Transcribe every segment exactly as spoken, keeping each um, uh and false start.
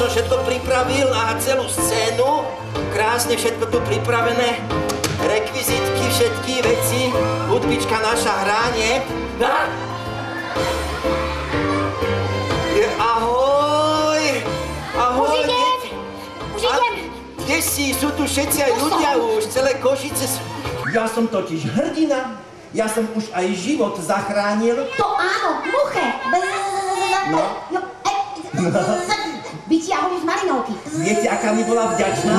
som všetko pripravil a celú scénu. Krásne všetko tu pripravené. Rekvizitky, všetky veci. Hudbička naša hránie. Ahoj! Ahoj! Už idem! Už idem! Kde si? Sú tu všetci aj ľudia už, celé Košice sú... Ja som totiž hrdina, ja som už aj život zachránil. To áno, muche! No? Byči ahoj z Marinovky. Viete, aká mi bola vďačná?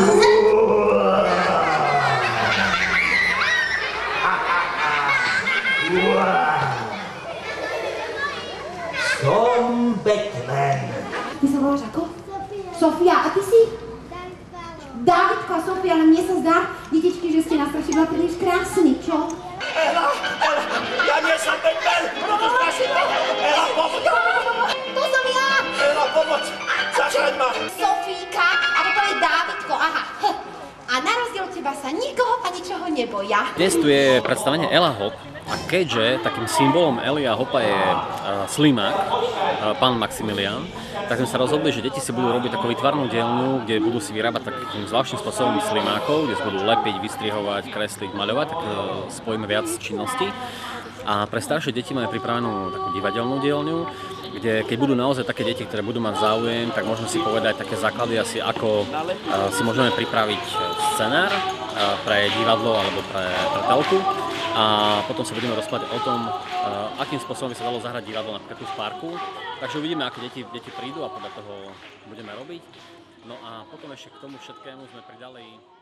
Som Batman. Ty sa voláš ako? Sofia, a ty si? Dávidko a Sofia, ale mne sa zdá, detičky, že ste na strašne bola príliš krásny, čo? Ela, Ela, ja nie som Batman! Toto strašne! Ela, pomoc! To som ja! Ela, pomoc! Zachraň ma! Sofíka, a toto je Dávidko, aha. A na rozdiel od teba sa nikoho a ničoho neboja. Dnes tu je predstavenie Ela Hop a keďže takým symbolom Elia Hopa je uh, slimák, uh, pán Maximilián, tak sme sa rozhodli, že deti si budú robiť takú výtvarnú dielňu, kde budú si vyrábať takým zvláštnym spôsobom slimákov, kde si budú lepiť, vystrihovať, kresliť, maľovať, tak uh, spojíme viac činností. A pre staršie deti máme pripravenú takú divadelnú dielňu, kde keď budú naozaj také deti, ktoré budú mať záujem, tak môžeme si povedať také základy asi, ako uh, si môžeme pripraviť scenár uh, pre divadlo alebo pre, pre telku. A potom sa budeme rozprávať o tom, uh, akým spôsobom by sa dalo zahrať divadlo napríklad tu v parku. Takže uvidíme, aké deti, deti prídu a podľa toho budeme robiť. No a potom ešte k tomu všetkému sme pridali